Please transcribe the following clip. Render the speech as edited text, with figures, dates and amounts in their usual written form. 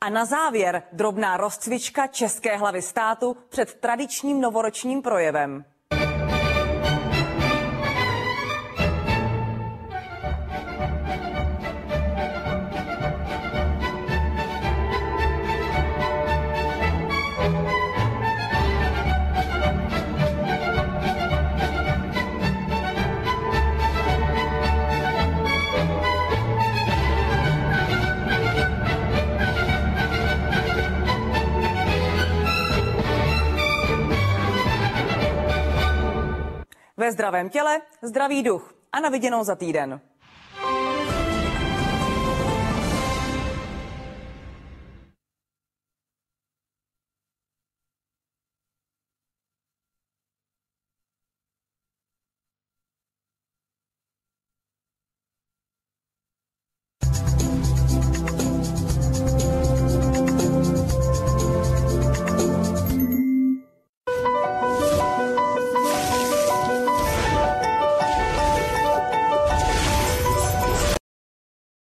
A na závěr drobná rozcvička české hlavy státu před tradičním novoročním projevem. Ve zdravém těle zdravý duch a na viděnou za týden.